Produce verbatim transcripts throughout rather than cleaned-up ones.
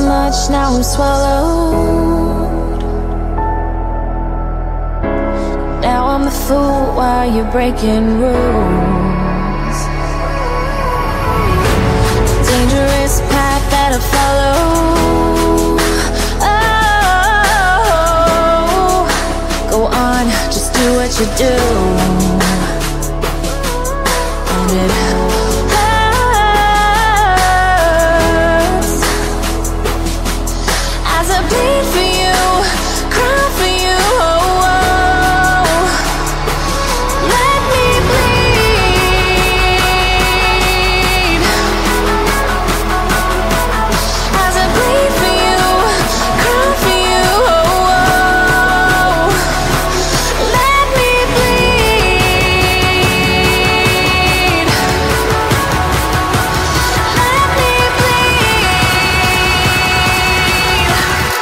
much, now I'm swallowed. Now I'm the fool while you're breaking rules. Dangerous path that I follow. Oh, go on, just do what you do. And it bleed for you, cry for you, oh, oh. Let me bleed. As I bleed for you, cry for you, oh, oh. Let me bleed. Let me bleed.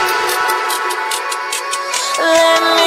Let me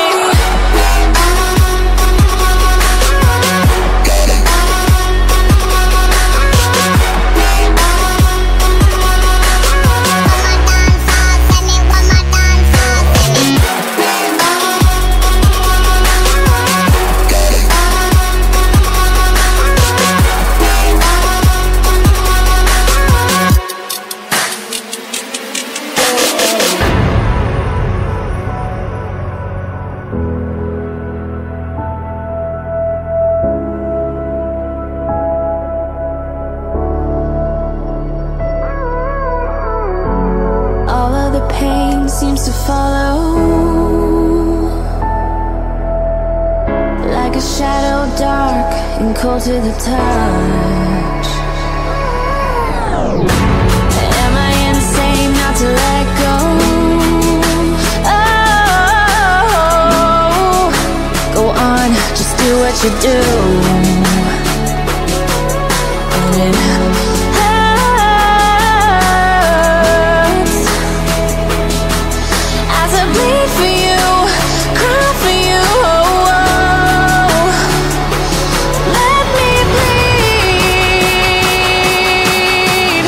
seems to follow like a shadow, dark and cold to the touch. Am I insane not to let go? Oh, go on, just do what you do. And it bleed for you, cry for you, oh, oh. Let me bleed.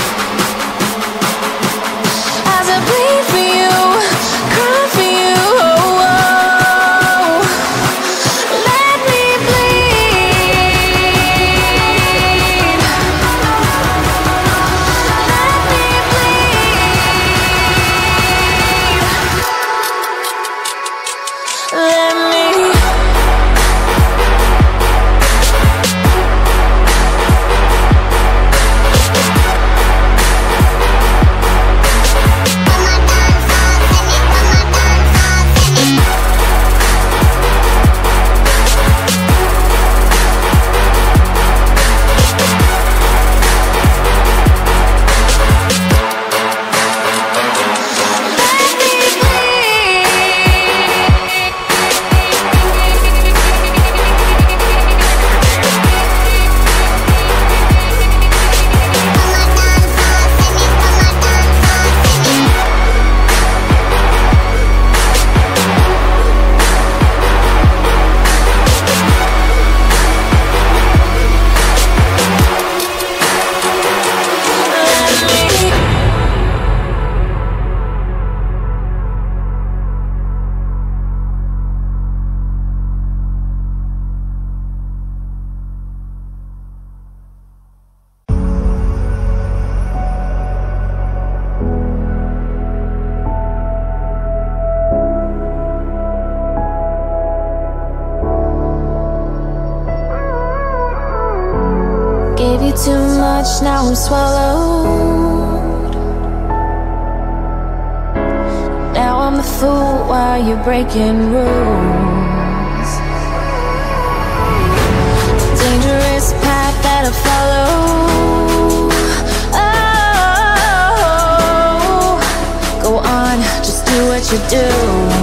As I bleed for you, cry for you, oh, oh. Let me bleed. Let me bleed. Let me. Gave you too much, now I'm swallowed. Now I'm the fool while you're breaking rules. Dangerous path that I follow. Oh, go on, just do what you do.